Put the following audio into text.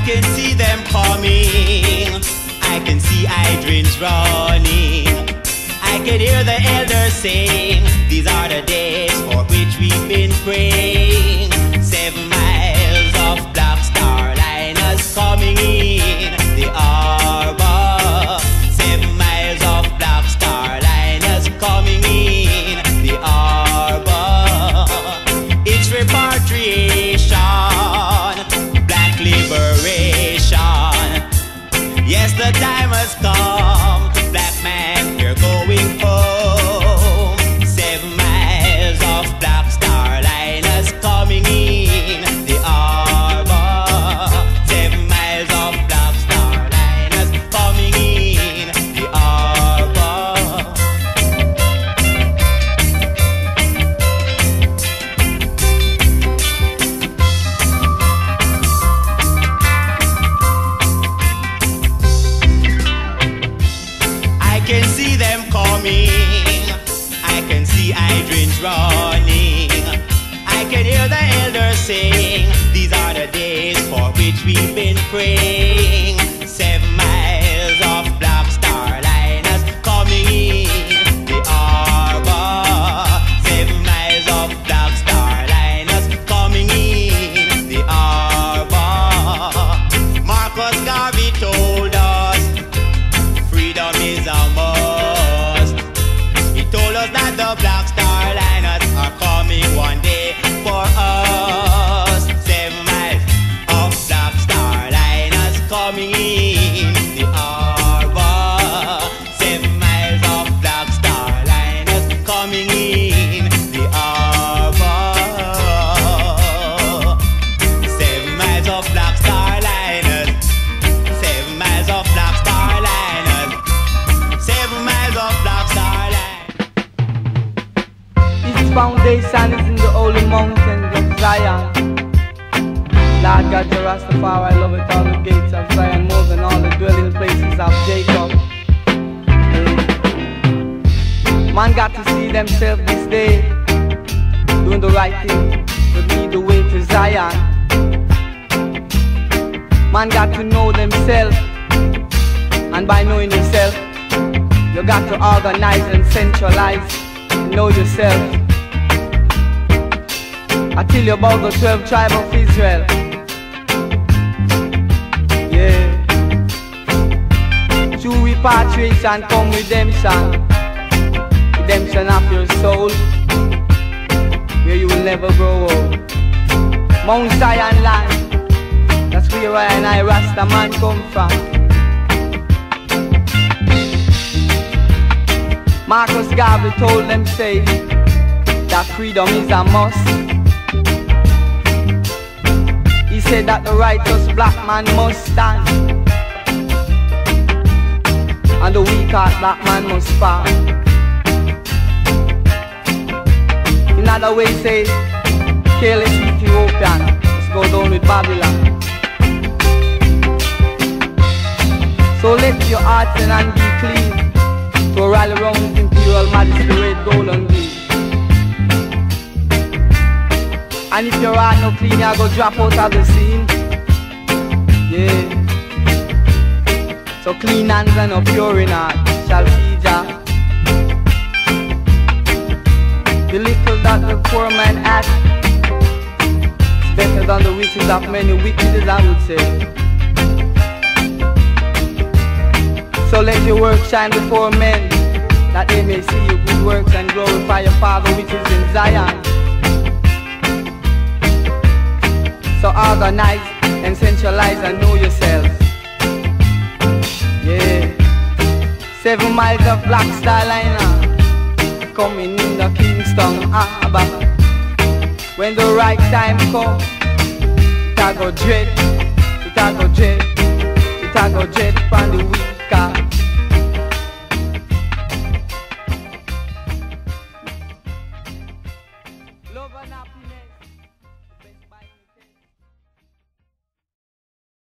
can see them coming. I can see hydrants running. I can hear the elders saying, these are the days for which we've been praying. 7 miles of Black Star liners coming in the harbor. 7 miles of Black Star liners coming in the harbor. It's repatriation, black liberation. Yes, the time has come, black man, you're going home. 7 miles of Black Star liners coming in the harbor. 7 miles of Black Star liners coming in the harbor. I can see them coming. I can see hydrants running. I can hear the elders saying, these are the days for which we've been praying. 7 miles of Black Star liners coming in the harbor. 7 miles of Black Star liners coming in the harbor. Marcus Garvey told us freedom is a must. He told us that the Black Star liners are coming one day for us. 7 miles of Black Star liners coming in the harbor. 7 miles of Black Star liners coming in the harbor. 7 miles of Black Star liners. 7 miles of Black Star liners. 7 miles of Black Star liners. Its foundation is in the holy mountains of Zion. Lord God, the Rastafari, I love it, all the gates of Zion, more than all the dwelling places of Jacob. Man got to see themselves this day, doing the right thing, would lead the way to Zion. Man got to know themselves, and by knowing yourself, you got to organize and centralize, know yourself. I tell you about the 12 tribes of Israel. Yeah. Through repatriation come redemption. Redemption of your soul, where you will never grow old. Mount Zion land, that's where I and I Rasta man come from. Marcus Garvey told them, say, that freedom is a must. He said that the righteous black man must stand, and the weak-hearted black man must fall. In other words, say, careless Ethiopian, let's go down with Babylon. So let your hearts and hand be clean, to rally around with imperial majesty, red, gold and green. And if your heart no clean, you go drop out of the scene. Yeah. So clean hands and a pure in heart shall feed ya. The little that the poor man has is better than the riches of many witnesses, I would say. So let your work shine before men, that they may see your good works and glorify your Father which is in Zion. So organize and centralize and know yourself. Yeah. 7 miles of Black Star liner coming in the Kingston Harbor. When the right time comes, it a go dread, it a go dread, it a go dread from the week.